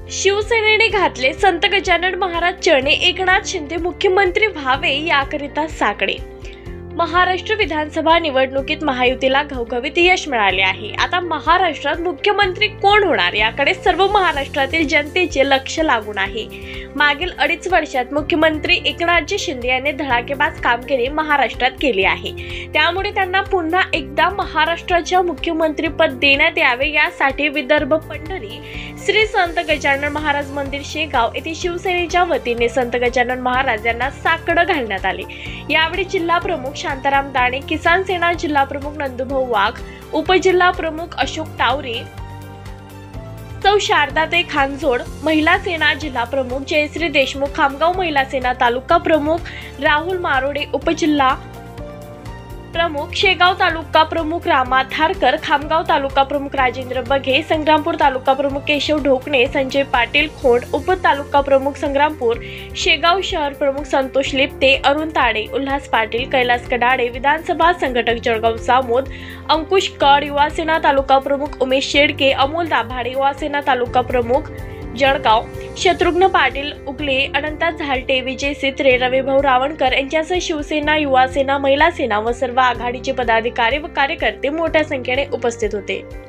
शिवसेनेने घातले संत गजानन महाराज चरणी एकनाथ शिंदे मुख्यमंत्री व्हावे याकरिता साकडे। महाराष्ट्र विधानसभा निवडणुकीत महायुतीला घवघवीत यश मिळाले आहे। आता महाराष्ट्रात मुख्यमंत्री कोण होणार याकडे सर्व महाराष्ट्रातील जनतेचे लक्ष लागून आहे। मागील 2.5 वर्षात मुख्यमंत्री एकनाथ शिंदे यांनी धडाकेबाज कामगिरी महाराष्ट्रात केली आहे। त्यामुळे त्यांना पुन्हा एकदा महाराष्ट्राच्या मुख्यमंत्रीपद देण्यात यावे यासाठी विदर्भ पंढरी श्री संत गजानन महाराज मंदिर शेगाव येथे शिवसेनेच्या वतीने संत गजानन महाराज यांना साकडं घालण्यात आले। यावेळी जिल्हा प्रमुख शांताराम दाणे, किसान सेना जिल्हा प्रमुख नंदुभाऊ वाघ, उपजिल्हा प्रमुख अशोक टावरे, सौ शारदाताई खानजोड, महिला सेना जिल्हा प्रमुख जयश्री देशमुख, खामगाव महिला सेना तालुका प्रमुख राहुल मारोडे, उपजिल्हा प्रमुख शेगाव तालुका प्रमुख रामा थारकर, खामगाव तालुका प्रमुख राजेंद्र बघे, संग्रामपूर तालुका प्रमुख केशव ढोकणे, संजय पाटील खोंड, उप तालुका प्रमुख संग्रामपूर, शेगाव शहर प्रमुख संतोष लिप्ते, अरुण ताडे, उल्हास पाटील, कैलास कडाडे, विधानसभा संघटक जळगाव सामोद, अंकुश कड, युवा सेना तालुका प्रमुख उमेश शेडके, अमोल दाभाडे, युवा सेना तालुका प्रमुख जळगाव, शत्रुघ्न पाटील उगले, अनंता झालटे, विजय सित्रे, रविभाऊ रावणकर यांच्यासह शिवसेना, युवा सेना, महिला सेना व सर्व आघाडीचे पदाधिकारी व कार्यकर्ते मोठ्या संख्येने उपस्थित होते।